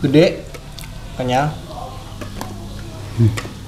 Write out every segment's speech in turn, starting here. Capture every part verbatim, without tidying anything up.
Gede, kenyal. Hmm.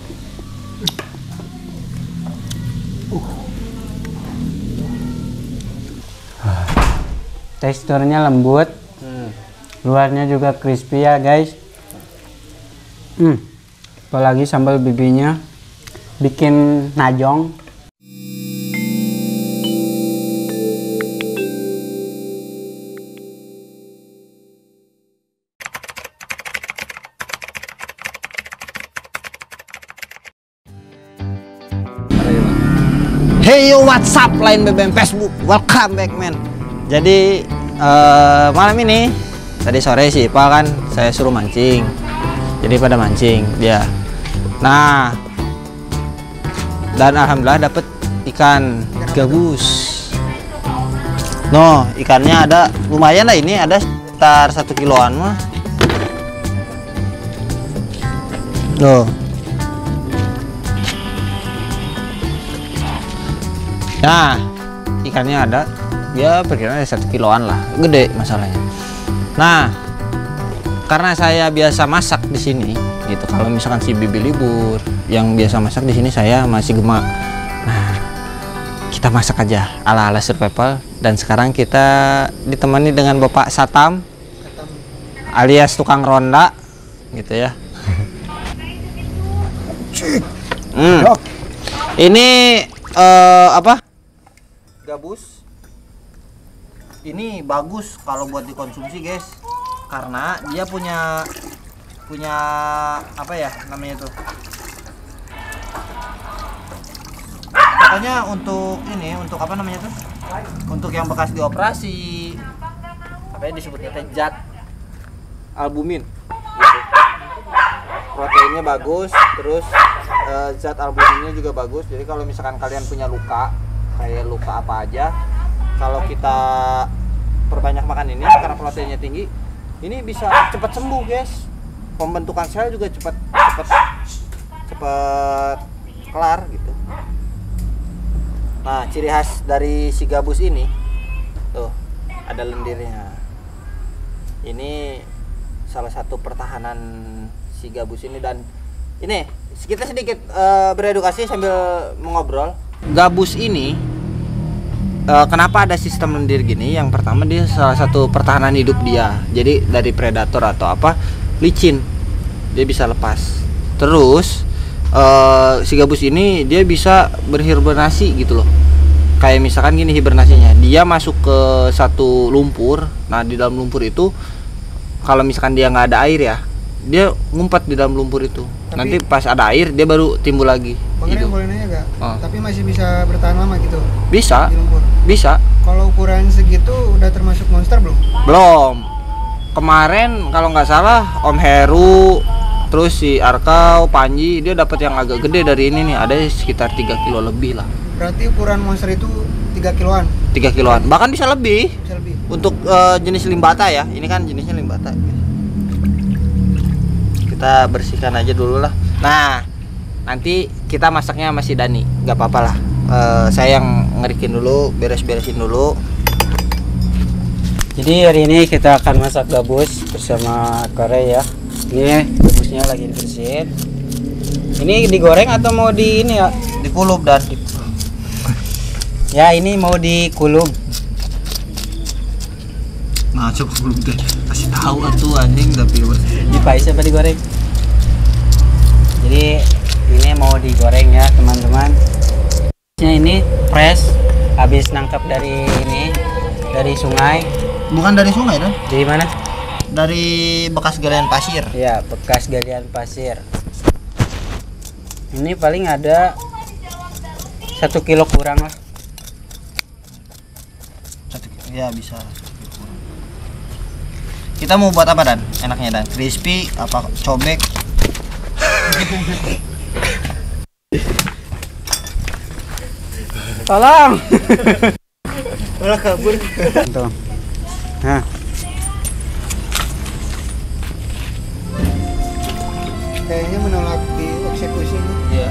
Uh. Teksturnya lembut, hmm. luarnya juga crispy ya guys. Hmm. Apalagi sambal bibinya bikin najong. Hey yo, what's up Line B B M Facebook, welcome back man. Jadi uh, malam ini tadi sore sih Pak kan saya suruh mancing, jadi pada mancing dia. Nah dan alhamdulillah dapet ikan gabus. No, ikannya ada lumayan lah, ini ada sekitar satu kiloan mah. Tuh. Nah, ikannya ada, ya perkiraan ada satu kiloan lah, gede masalahnya. Nah, karena saya biasa masak di sini, gitu. Kalau misalkan si Bibi libur, yang biasa masak di sini saya masih gemak. Nah, kita masak aja ala-ala survival. Dan sekarang kita ditemani dengan Bapak Satam, alias tukang ronda, gitu ya. Hmm. Ini uh, apa? Gabus ini bagus kalau buat dikonsumsi guys, karena dia punya punya apa ya namanya tuh, pokoknya untuk ini, untuk apa namanya tuh, untuk yang bekas dioperasi, apa ya disebutnya teh, zat albumin gitu. Proteinnya bagus, terus uh, zat albuminnya juga bagus. Jadi kalau misalkan kalian punya luka, kayak luka apa aja, kalau kita perbanyak makan ini karena proteinnya tinggi, ini bisa cepat sembuh guys. Pembentukan sel juga cepat cepat cepat kelar gitu. Nah, ciri khas dari si gabus ini tuh ada lendirnya. Ini salah satu pertahanan si gabus ini. Dan ini kita sedikit uh, beredukasi sambil mengobrol. Gabus ini uh, kenapa ada sistem lendir gini? Yang pertama, dia salah satu pertahanan hidup dia. Jadi dari predator atau apa, licin, dia bisa lepas. Terus uh, si gabus ini dia bisa berhibernasi gitu loh. Kayak misalkan gini hibernasinya, dia masuk ke satu lumpur. Nah di dalam lumpur itu, kalau misalkan dia nggak ada air ya, dia ngumpet di dalam lumpur itu. Tapi, nanti pas ada air dia baru timbul lagi. Pengen boleh nanya gak? Oh. Tapi masih bisa bertahan lama gitu? Bisa. Di lumpur? Bisa. Kalau ukuran segitu udah termasuk monster belum? Belum. Kemarin kalau nggak salah Om Heru, terus si Arkau, Panji, dia dapat yang agak gede dari ini nih, ada sekitar tiga kilo lebih lah. Berarti ukuran monster itu tiga kiloan? tiga kiloan, bahkan bisa lebih. Bisa lebih. Untuk uh, jenis limbata ya, ini kan jenisnya limbata. Kita bersihkan aja dulu lah. Nah, nanti kita masaknya masih Dani, nggak apa-apa lah. Uh, saya yang ngerikin dulu, beres-beresin dulu. Jadi hari ini kita akan masak gabus bersama Korea ya. Ini gabusnya lagi dibersihin. Ini digoreng atau mau di ini ya? Dikulub dan di... Ya ini mau dikulub. Nah coba belum deh kasih tahu atuh anjing, tapi Dipais apa digoreng? Jadi ini mau digoreng ya teman-teman. Ini fresh, habis nangkap dari ini, dari sungai. Bukan dari sungai kan? Dari mana? Dari bekas galian pasir. Ya, bekas galian pasir. Ini paling ada satu kilo kurang lah. Satu, ya bisa. Kita mau buat apa Dan? Enaknya Dan? Crispy apa cobek? Tolong. Malah kabur. Tuh. Nah. Kayaknya menolak dieksekusi. Iya.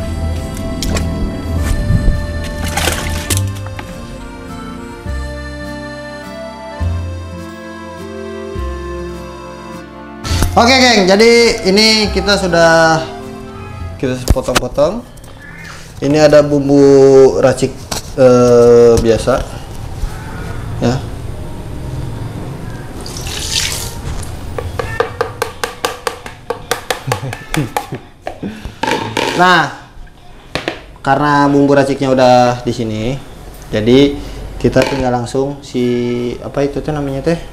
Oke geng, jadi ini kita sudah kita potong-potong. Ini ada bumbu racik eh, biasa, ya. Nah, karena bumbu raciknya udah di sini, jadi kita tinggal langsung si apa itu tuh namanya teh?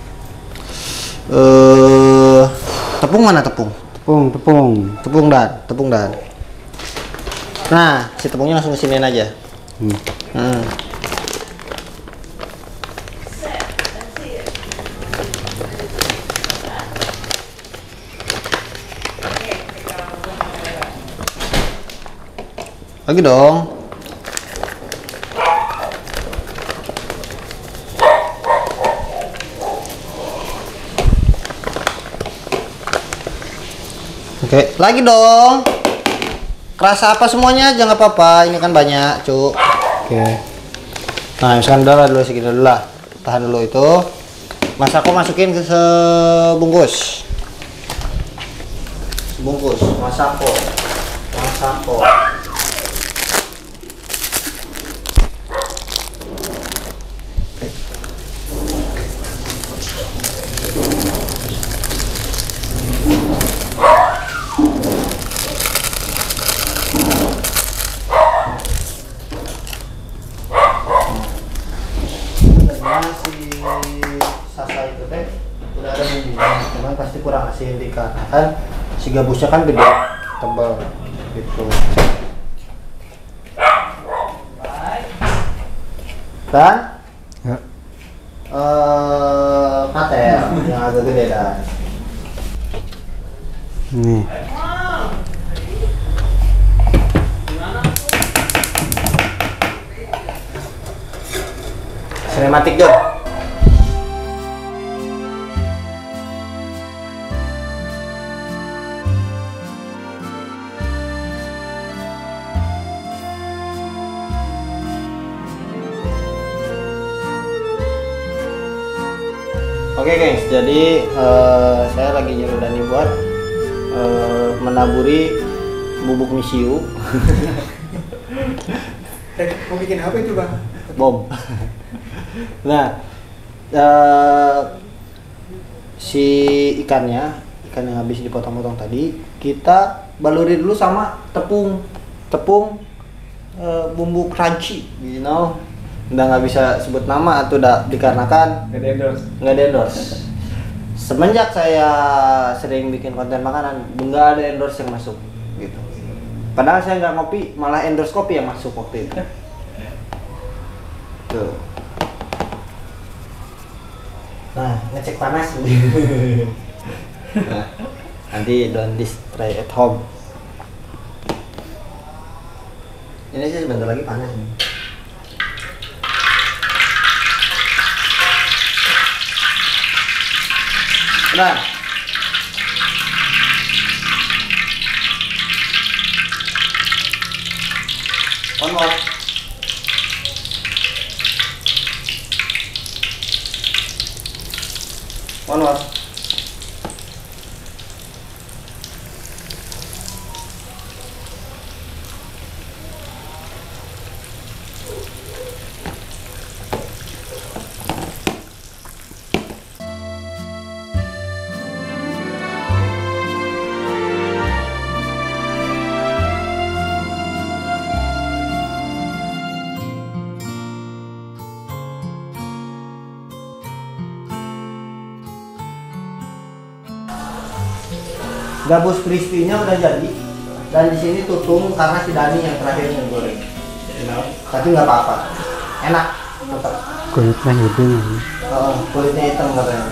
Eh, tepung mana tepung? Tepung, tepung. Tepung dan, tepung dan. Nah, si tepungnya langsung ke siniin aja. Hmm. Hmm. Lagi dong. Oke, lagi dong. Kerasa apa semuanya? Jangan apa-apa, ini kan banyak, Cuk. Oke. Nah, misalkan dulu, dulu segitu dulu lah. Tahan dulu itu. Mas aku masukin ke sebungkus. Sebungkus, Mas aku. Mas aku. Sasa itu teh udah ada bumbunya, cuman pasti kurang asin dikarenakan si gabusnya kan gede, tebal gitu. Dan Ya. eh katel yang agak gede dan Nih. sinematik dong. Oke guys, jadi eh, saya lagi nyuruh Dani buat eh, menaburi bubuk misiu. Mau bikin apa itu bang? Bom. Nah, eh, si ikannya, ikan yang habis dipotong-potong tadi, kita baluri dulu sama tepung, tepung eh, bumbu crunchy, you know. Udah nggak bisa sebut nama atau udah dikarenakan Nggak endorse. nggak ada endorse. Semenjak saya sering bikin konten makanan, nggak ada endorse yang masuk, gitu. Padahal saya nggak ngopi, malah endorse kopi yang masuk waktu itu. Tuh. Nah, ngecek panas. Nah, nanti don't this try at home. Ini sih sebentar lagi panas nih. Nah, one more. One more. Gabus crispy-nya udah jadi, dan di sini tutung karena si Dani yang terakhir yang goreng. Tapi nggak apa-apa, enak tetap. Kulitnya hidung. Oh, kulitnya hitam katanya.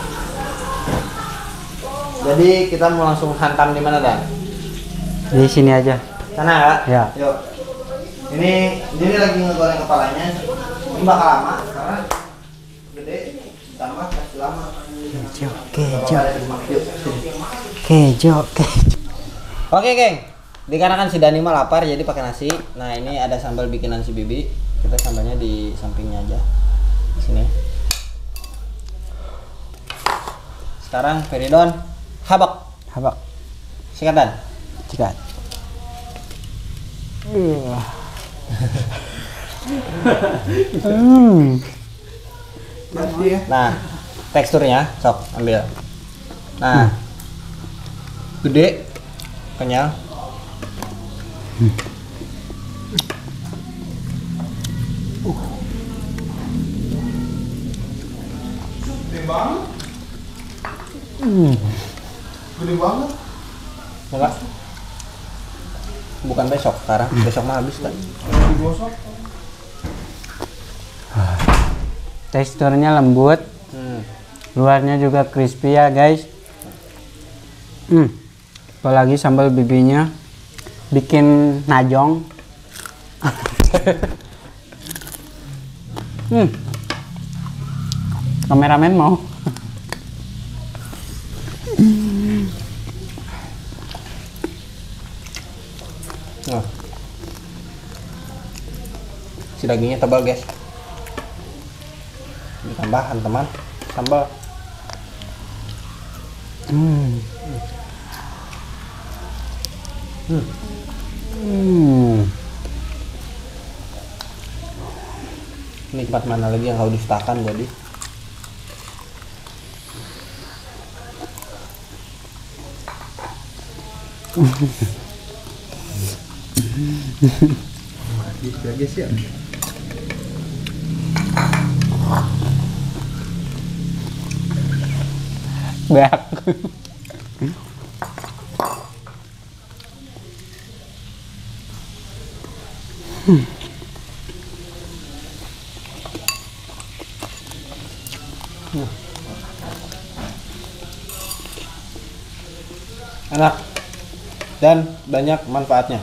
Jadi kita mau langsung hantam di mana Dan? Di sini aja. Sana ya? Ya. Yuk. Ini ini lagi ngegoreng kepalanya. Ini bakal lama karena gede, ditambah masih lama. Kejo, kejo, kejo, kejo. Oke geng, dikarenakan si Dani mah lapar jadi pakai nasi. Nah ini ada sambal bikinan si Bibi. Kita sambalnya di sampingnya aja, di sini. Sekarang Feridon Habak. Habak. Singkatan. Cikat. Uh. hmm. Nah, teksturnya sok ambil. Nah, hmm. gede, kenyal. Hmm. Uh. Timbang. Hmm. Gede banget. Enggak. Bukan besok, sekarang. Besok mah habis kan. Digosok. Teksturnya lembut. Hmm. Luarnya juga crispy ya, guys. Hmm. Apalagi sambal bibinya bikin najong. hmm. Kameramen mau? Nah. Si dagingnya tebal, guys. Tambahan teman sambal. Hmm. Hmm. Hmm. Nikmat mana lagi yang kau dustakan, Godi? Mati ya guys ya. Beak. hmm. Enak dan banyak manfaatnya.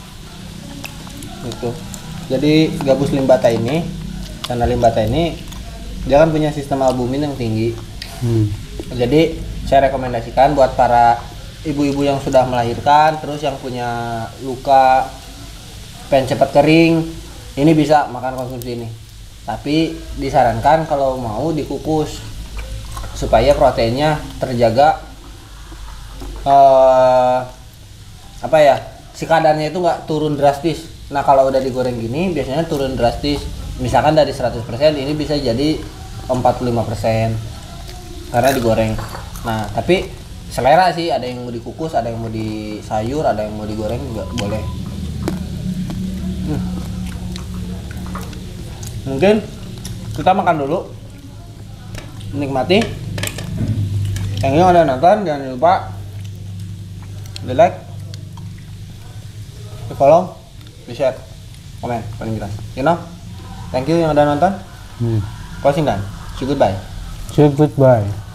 Gitu. Jadi gabus limbata ini, karena limbata ini dia kan punya sistem albumin yang tinggi. Hmm. Jadi saya rekomendasikan buat para ibu-ibu yang sudah melahirkan, terus yang punya luka, pengen cepat kering, ini bisa makan konsumsi ini. Tapi disarankan kalau mau dikukus supaya proteinnya terjaga. Uh, apa ya, si kadarnya itu nggak turun drastis. Nah kalau udah digoreng gini biasanya turun drastis. Misalkan dari seratus persen ini bisa jadi empat puluh lima persen karena digoreng. Nah tapi selera sih, ada yang mau dikukus, ada yang mau di sayur, ada yang mau digoreng juga boleh. hmm. Mungkin kita makan dulu, menikmati. Yang ini udah nonton jangan lupa di like, di follow, di share, komen paling jelas. You know, thank you yang udah nonton. Hmm. Closing dan see you, goodbye. Say goodbye.